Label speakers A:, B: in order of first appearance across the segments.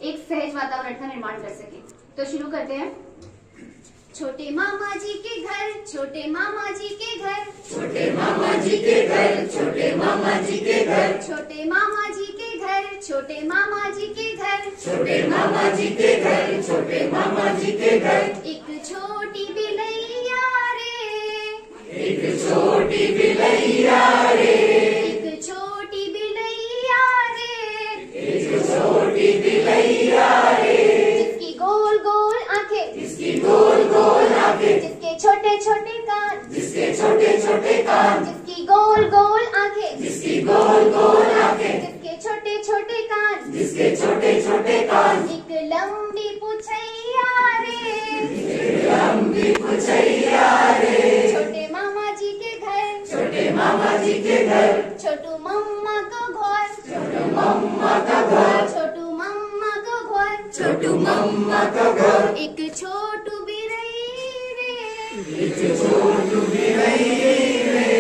A: एक सहज वातावरण का निर्माण कर सके। तो शुरू करते हैं। छोटे मामा जी के घर, छोटे मामा जी के घर,
B: छोटे मामा जी के घर, छोटे मामा जी के घर,
A: छोटे मामा जी के घर, छोटे मामा जी के घर,
B: छोटे मामा जी के घर, छोटे मामा जी के घर।
A: एक छोटी बिलैया रे,
B: एक छोटी बिलैया रे,
A: एक छोटी बिलैया रे,
B: एक छोटी बिलैया रे,
A: जिसकी गोल गोल आंखें,
B: जिसकी गोल गोल आंखें,
A: जिसके छोटे छोटे कान,
B: जिसके छोटे छोटे कान,
A: जिसकी गोल गोल आंखें,
B: जिसकी गोल गोल आंखें,
A: जिसके छोटे छोटे कान,
B: जिसके छोटे छोटे कान।
A: एक लंबी पुछैया रे,
B: लंबी पुछैया रे,
A: छोटे मामा जी के घर,
B: छोटे मामा जी के घर,
A: छोटू मम्मा को घर,
B: छोटू मम्मा का घर,
A: छोटू मम्मा को घर,
B: छोटू मम्मा का घर।
A: एक छोटू बिरई रे,
B: एक छोटू बिरई रे,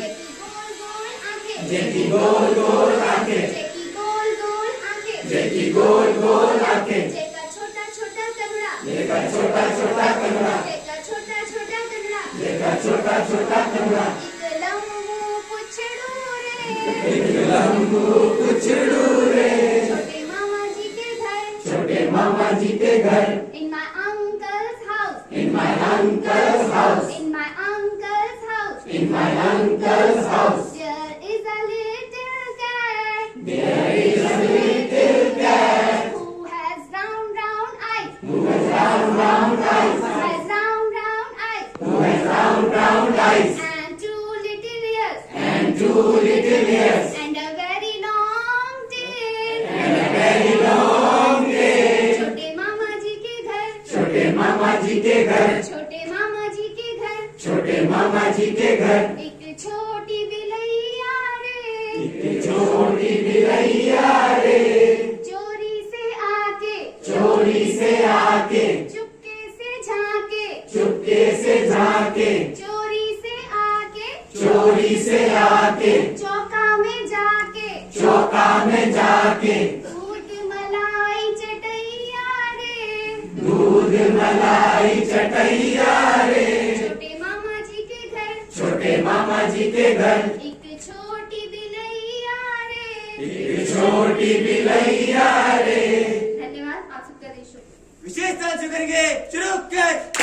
A: जेकी गोल गोल आंखें,
B: जेकी गोल गोल आंखें,
A: जेकी गोल गोल आंखें,
B: जेकी गोल गोल आंखें,
A: जेका छोटा छोटा कमरा,
B: जेका छोटा छोटा कमरा,
A: जेका छोटा छोटा कमरा,
B: जेका छोटा छोटा कमरा।
A: एक लंबू पुछड़ू रे,
B: एक लंबू पुछड़ू रे,
A: छोटे मामा जी के घर,
B: छोटे मामा जी के घर।
A: in my uncle's house,
B: In my uncle's house,
A: in my uncle's house,
B: in my uncle's house,
A: there is a little cat
B: there is a little cat
A: who has round round eyes,
B: who has round round eyes,
A: who has round round eyes,
B: who has round round eyes,
A: and two little ears,
B: and two little ears,
A: and a very long tail.
B: and a very long tail.
A: छोटे मामा जी के घर,
B: छोटे मामा जी के घर,
A: छोटे मामा जी के घर,
B: छोटे मामा जी के घर।
A: एक छोटी बिलैया रे,
B: एक छोटी बिलैया रे,
A: चोरी से आके,
B: चोरी से आके,
A: चुपके से झांके,
B: चुपके से झांके,
A: चोरी से आके,
B: चोरी से आके,
A: चौका में जाके,
B: चौका में जाके,
A: दूध मलाई चटैया रे,
B: दूध मलाई चटैया रे,
A: छोटे मामा जी के घर,
B: छोटे मामा जी के घर।
A: एक छोटी बिलैया रे।
B: एक छोटी बिलैया रे।
A: धन्यवाद, आप सबका दिन शुभ हो।
C: विशेष शुरू करेंगे। शुरू कर।